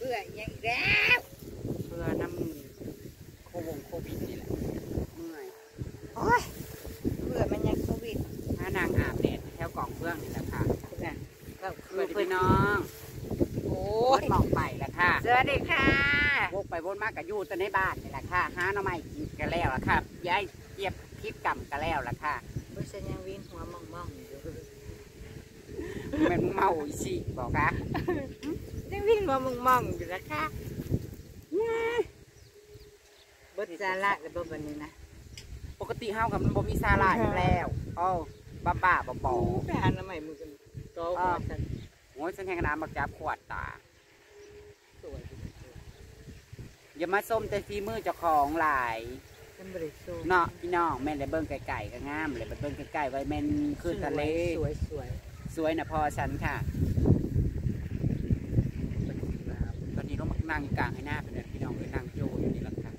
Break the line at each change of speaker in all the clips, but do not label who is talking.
พื่อยังแล้ว
เพื่อน้ำโควิดนี่แหละเมื่อย
โอ้ยเพื่อมันยังโควิด
ถ้านางอาบแดดแถวกล่องเพื่องนี่แหละค่ะ
น่ะก็
คือพี่น้อง
โอ้ย
หมอกไปแล้วค่ะ
สวัสดีค่ะ
วกไปวนมากกับยูแต่ในบ้านนี่แหละค่ะหาหน่อไม้กินกันแล้วล่ะค่ะย้ายเจี๊ยบคลิปกำกันแล้วล่ะค่ะ
ผู้ชายยังวินหัวมองอยู่
มันเมาอีสิบอกค่ะ
ยังวิ่งหัวมองอยู่นะคะบดซาละหรือบ่วันนี้นะ
ปกติเฮากับมันบ่มีซาลาอยู่แล้วอ๋อบ้าบอ
ไปหาหน่อไม้มือกันโตกว่าฉัน
โอ้ยฉันแทงน้ำมักจับขวดตา
สวย
อย่ามาส้มแต่ฟีมือเจ้าของหลายเนาะพี่น้องแม่เลยเบิ้งไก่ก็งามเลยเบิ้งไก่ไว้แม่นขึ้นทะเลสวยนะพอฉันค่ะตอนนี้ต้องมานั่งกลางให้หน้าเป็นพี่น้องเลยนั่งโจอยู่นี่แหละค่ะ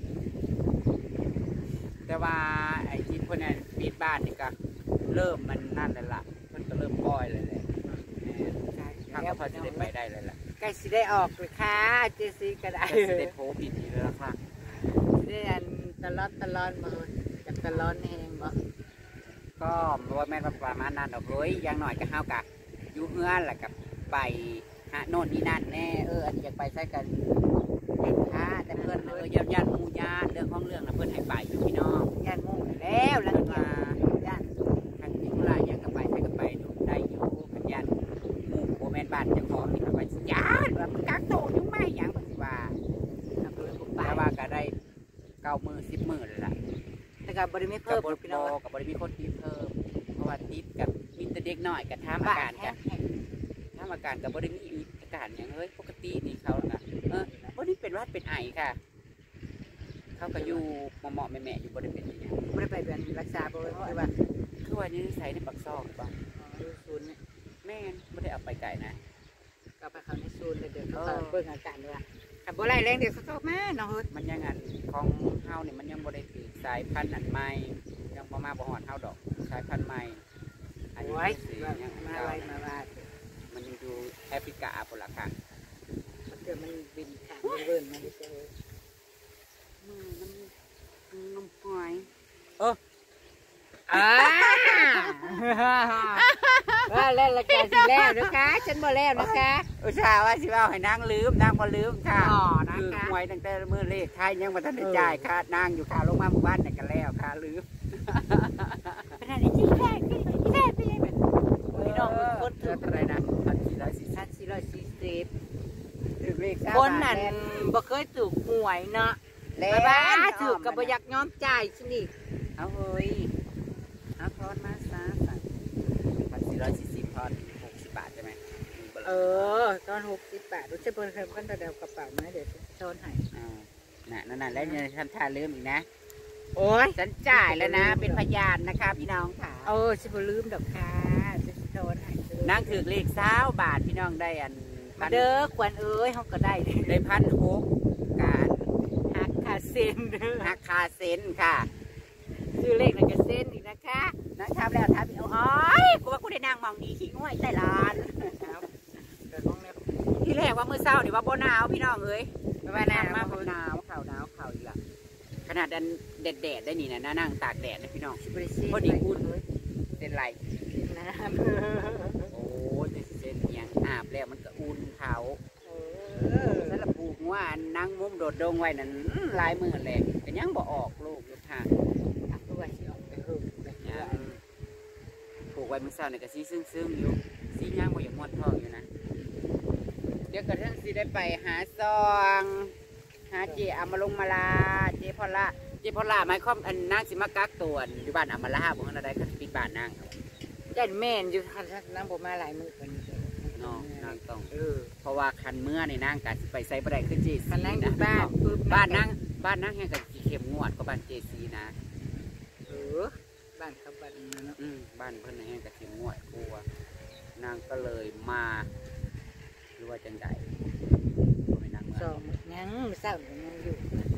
แต่ว่าไอ้ที่พวกนั้นปิดบ้านนี่ก็เริ่มมันนั่นเลยล่ะมันก็เริ่มป้อยเลยทางก็พอจะได้ไปได้เลยล่ะ
ใกล้สิได้ออกเลยค่ะเจซีก็ได้
ได้โพปิดนี่เลยละค่ะ
ได้อันตลอดมาจากตลอดแห้งบ่
ก็ว่าแม่ประมาณนั้นเฮ้ยยังหน่อยก็ห้าวกะอยู่เฮือนแหละกับไปหาโน่นนี่นั่นแน่อันอยากไปใช้กันเด็กค้าแต่เพื่อนญาติมูญาติเรื่องของเรื่องนะเพื่อนให้ไปอยู่พี่น้อง
ญาติมูแล้ว
มาญาติทางที่กุลายังกับไปใช้กับไปได้อยู่กันญาติมูโบแมนบ้านเจ้าของนี่กับไปญาติแบบกักโตยุ่งไม่ยังปฏิวัติแต่ว่าก็ได้9 มื้อ10 มื้อเลยล่ะ
แต่กับบริมีเพิ่ม
พี่น้องกับบริมีคนที่เพิ่มเพราะว่าติดกับมีแต่เด็กหน่อยกับท่าอาการกันท่าอาการกับบริมีอาการอย่างเฮ้ยปกตินี่เขาอะวันนี้เป็นวัดเป็นไอค่ะเขาก็อยู่เหมาะแม่อยู่บริเวณนี้
บริไปเป็นรักษาบริเวณว่า
คือวันนี้ใส่ในปักซอกหรือเปล่า
ซูน
แม่ไม่ได้เอาไปไก่นะ
ก็ไปเขาในซูนเดี๋ยวเขาเบิ่งอาการด้วยขับบ่ไรแรงเดี๋ยวเขาเข้ามาเนาะ
มันยังอันของเฮาเนี่ยมันยังบริสุทธิ์สายพันธุ์อันใหม่ยังพอมาบ่หอดเฮาดอกสายพันธุ์ใหม่
อันนี้สียังมาไว้มาว่า
มันยังอยู่แอฟริกาพละค่ะ
มันเกิดมันบินขางเบิ่นมาดิเจ้
น้ำหอย
เล่นละกันสิแล้วนะคะฉันบ่แล้วนะคะ
อุตส่าห์ว่าสิว่าให้นางลืมนางบ่ลืมค่ะคือหวยตั้งแต่มือเลขไทยยังบ่ทันได้จ่ายค่ะนางอยู่ค่ะลงมาหมู่บ้านนี่กันแล้วค่ะลืม
เป็นอะไรที่แท้เป็นยังไงพี่น้องคนถือ
อะไรนะ
1,440
ถือเลข
คนนั้นบ่เคยถูกหวยเนาะบ้าถือกับบ่อยากย้อมจ่ายสินี่
เอาเฮ้ยเอาทอนมาซะ1,440ทอน60 บาทใช่ไหม
ตอน60 บาทรู้จะเปิดเพิ่มกันแต่เดียวกระเป๋ามาเดี๋ยวช้อนให้
นั่นแล้วเนี่ยฉันทาลืมอีกนะ
โอ้ย
ฉันจ่ายแล้วนะเป็นพยานนะคะพี่น้องค่ะ
ฉันบ่ลืมดอกค่ะจะช้อนให้
นั่งถือเลข20 บาทพี่น้องได้อัน
มาเด้อขวัญเขาก็ได้
1,600การ
หักคาเซน
หักคาเซนค่ะ
ซื้อเลขหนึ่งเส้นอีกนะคะ
นะครับแล้วทับกูว่ากูได้นางมองดีขี้ง่วยใต้ลานที่แรกว่ามือเศร้านี่ว่าโบหนาวพี่น้องเอ้ย
ว่าหนาวมาก
โบหนาวข่าวอีกละขนาดดันแดดได้นี่นะนั่งตากแดดนะพี่น้องพอดีอุ่นเส้นไหลโอ้เส้นยังอาบแล้วมันก็อุ่นเขาถ้าเราปลูกว่านั่งมุมโดดดงไว้นั่นลายมือเลยแต่ยังบ่ออกลูกอยู่ทางปลูกไว้มือเศร้าเนี่ยก็ซีซึ่งอยู่ซีย่างบ่อย่างม้วนทองอยู่นะเดี๋ยวกระทั่งซีได้ไปหาซองหาเจอามาลงมาลาเจพอล่าไม้ค่อมอันนางสิมากักตัวอยู่บ้านอามาลาบอกว่าอะไรก็ปิดบ้านนาง
ยันแม่นอยู่คันนั่งผมมาหลายมือคน
น้องนางต้องเพราะว่าคันเมื่อในนางกัดไปใส่ประเด็นขึ้นเจซี
คันนั่งอยู่
บ้านนางแห่งกับเข็มงวดก็บ้านเจซีนะ
บ้านเขาบ้านนั้น
บ้านเพื่อนแห่งกับเข็มงวดกลัวนางก็เลยมาหรือว่าจังใดไม่นางเมื่อ
ยังเศร้ายังอยู่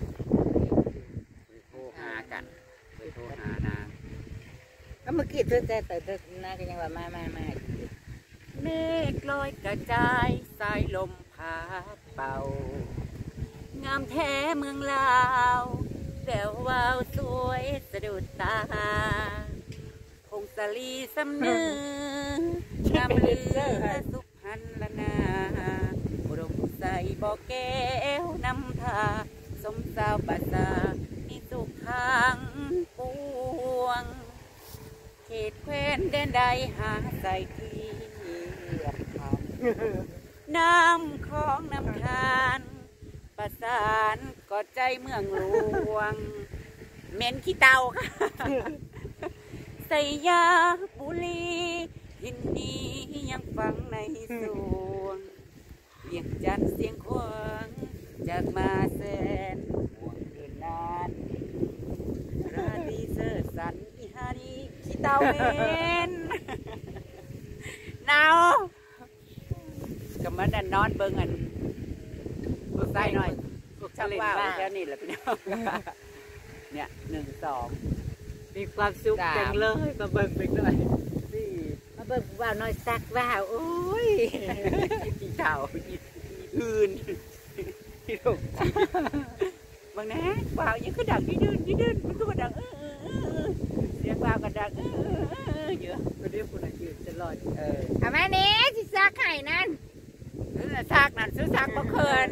โทรหากันโทรหานาง
ก็เมื่อกี้เธอแต่นางก็ยังว่ามา
เมฆลอยกระจายสายลมพัาเป่างามแท้เมืองลาวแวววาวสวยสะดุดตาพงศลีสำเนืองามเลือสุพรรณนาอุดมใสบ่อแก้วนำทาสมสาวปัสสามีสุขทางปวงเขตแคว้นแดนใดหาใส่เทียบคำน้ำของน้ำทานประสานกอดใจเมืองหลวงเหม็นขี้เต่าค่ะใส่ยาบุรีหินนี้ยังฝังในสวงเวียงจันทร์เสียงควงจากมาแสนห่วงเกินนานราตรีเสดสันอีฮานีขี้เต่าเหม็นหนาวก็มันนอนเบิ่งอันลูกไส้หน่อยลูกช่างว่าแค่นี้แหละพี่น้องเนี่ย1 2
มีความสุขจังเลยมาเบิ่งไปหน่อย
4
มาเบิ่งว่าวน้อยซักว่าวโอ้ย
อีเต่าอีอื่นที่ลูกบางนะว่าวยังก็ดังยืดมันก็ดังเสียงว่าวก็ดังเยอะ
ก็เรียกคนอื่นจะลอย
เอาแม่นี้ที่ซักไข่นั่นซักนั่นซื้อซักบ่เคิน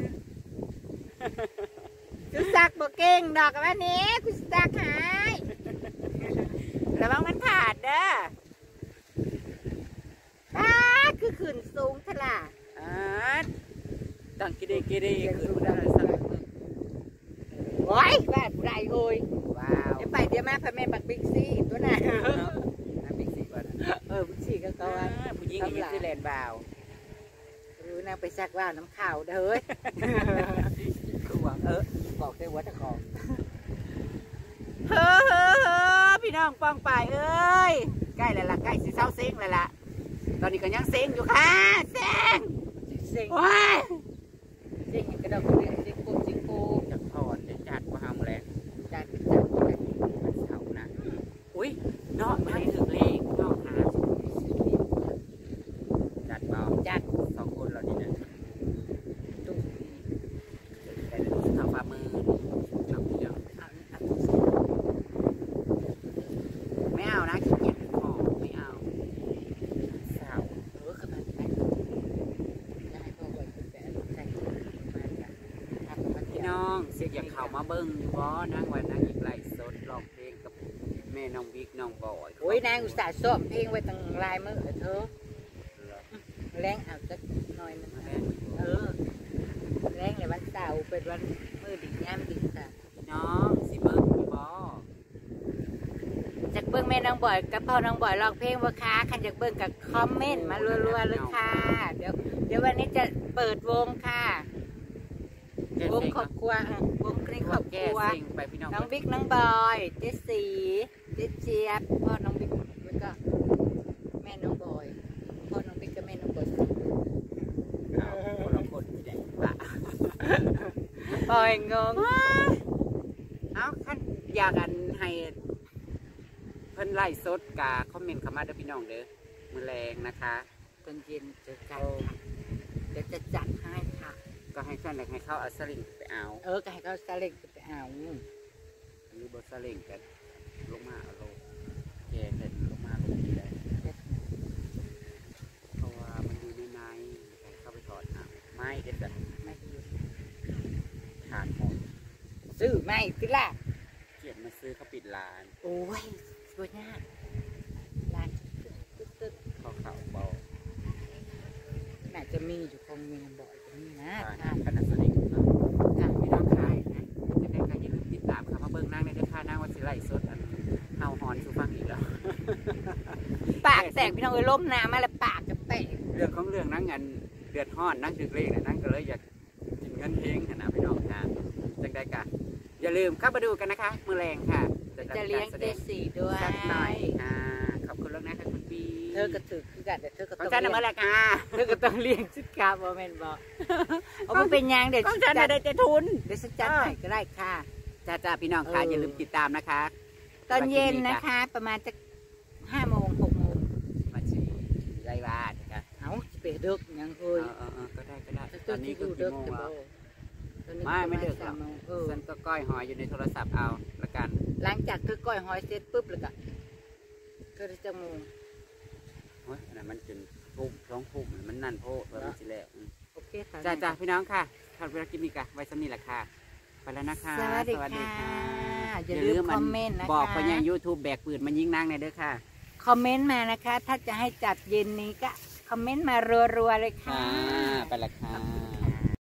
ซื้อซักบ่เก่งดอกแม่นี้กูซักหาย
ระวังมันขาดเด้อ
คือขึ้นสูงทะล่ะ
ตั้งกิเดขึ้นได้สัก
โอ้ยบ้านไรโอย
ว้าว
เดี๋ยวไปเดี๋ยวแม่พาแม่บักบิ๊กซี่ตัวน่ะ
บิ๊กซี่ก่อน
บิ๊กซี่ก็เขาว่า
ผู้หญิงกับนิวซีแลนด์บ่าว
รู้นางไปซักว่าวน้ำข่าวเด้อเฮ้ย
คือว่า
บอกได้ว่าตะคอง
พี่น้องปองป่ายเอ้ยใกล้แล้วล่ะใกล้สิเช้าเซ็งแล้วล่ะตอนนี้ก็ยังเซ็งอยู่ค่ะเซ็งว้าย
เซ็งกระดกเซ็งโก
จัดทอดจัดว่าห้ามแรง
จัด
มันเสานะอุ้ยเนาะไม่ถึงเลขเนาะค่ะจัดเปล่า
จัด
2 คนเราดีนะตุ๊กแต่ทำฝ่ามือทำเดียวไม่เอานะขี้เกียจขอไม่เอาเศร้า
ขนาดไหนจะให้พ่อก่อนแต่ใส่
พี่น้องเสียอย่างเขามาเบิ้งบ่นั่งวันนั่งอีกไล่สดร้องเพลงกับแม่น้องบิ๊กน้องบอย
โอ้ยนางอุตส่าห์ซ้อมเพลงไว้ตั้งลายมือเธอแรงเอาสักหน่อยนึงแรงเลยวันเสาร์เป็นวันมือดิ่งย่ำดิ่งค่ะ
น้องสิเบิ้งพี่บอ
จากเบิ้งแม่น้องบ่อยกับพ่อน้องบ่อยร้องเพลงว่าค่ะคันจากเบิ้งกับคอมเมนต์มารัวๆเลยค่ะเดี๋ยววันนี้จะเปิดวงค่ะวงครอบครัววงในครอบครัวน้องบิ๊กน้องบอยเจสีเจเจี๊ยบพ่อน้องบิ๊กแล้วก็แม่น้องบอยพ่อน้องบิ๊กกับแม่น้องบอย
ปล่อยงงเอาขั้นอยากกันให้เพิ่นไล่สดกาคอมเมนต์เข้ามาเด้อพี่น้องเด้อมื้อแรงนะคะ
ตอนเย็นเจอกันค่ะเดี๋ยวจะจัดให้ค่ะ
ก็ให้ท่านให้เขาเอาสลิงไปเอา
ก็ให้เขาสลิงไปเอา
หรือบสลิงกันลงมาเอาลงแกเห็นลงมาลงที่ได้เพราะว่ามันอยู่ในเข้าไปถอดไม่เด็ดแบบ
ไม่
ขาดหมด
ซื้อไม่ซื้อละ
เกียรติมาซื้อเขาปิดร้าน
โอ้ยสวยงามร้านตึ๊ด
เขาเบา
น่าจะมีอยู่คงมีบ่อยจะมีนะ
คณะสนิทการไม่ต้องขายนะจะได้การอย่าลืมติดตามค่ะมาเบิ้งนั่งในเดือนค่านั่งวันสิไลสดเฮาฮอนชูฟังอีกแล้ว
ปากแตกพี่น้องเลยล้มน้ำมาแล้วปากจะแตก
เรื่องของเรื่องนั่งเงินเดือดห้อนนั่งดึกเลยนั่งก็เลยอยากกินเงินเพลงนะพี่น้องค่ะจังได้กันอย่าลืมเข้ามาดูกันนะคะมือแรงค่ะ
จะเลี้ยงเจสีด้วย
สักหน่อยขอบคุณแล้วนะคะคุณปี
เธอก็ถือคือกันแต่เธอก็ต้อง
เลี้ยงมาแล้วค่ะ
เธอก็ต้องเลี้ยงชุดกาบอแมนบอกเอาไปเป็นยังเดี๋ยว
ฉันได้จะทุน
เดี๋ยวฉันจัดให้ก็ได้ค่ะ
จ้าพี่น้องค่ะอย่าลืมติดตามนะคะ
ตอนเย็นนะคะประมาณจะ5 โมง 6 โมง
มาชีไรบ้านค่ะ
เอาเป็นดึกยังเอ้ย
ก็ได้ตอนนี้คือกี่โมงแล้วไม่ดึกหรอกฉันก็ก้อยหอยอยู่ในโทรศัพท์เอาละกัน
หลังจากคือก้อยหอยเสร็จปุ๊บแล้วก็จะจะโมง
โอ้ยอันนั้นมันจนทุ่ม2 ทุ่มมันนั่นโพดว่ามันสิแล้ว
โอเคค่ะ
จ้าพี่น้องค่ะท่านเวลากินนี่กะไว้สำนีแหละค่ะไปแล้วนะคะ
สวัสดีค่ะอย่าลืมคอมเมนต์นะคะ
บอกไปยัง YouTube แบกปืนมันยิงนางในเด้อค่ะ
คอมเมนต์มานะคะถ้าจะให้จัดเย็นนี้ก็คอมเมนต์มารัวๆเลยค่ะ
ไปละค่ะ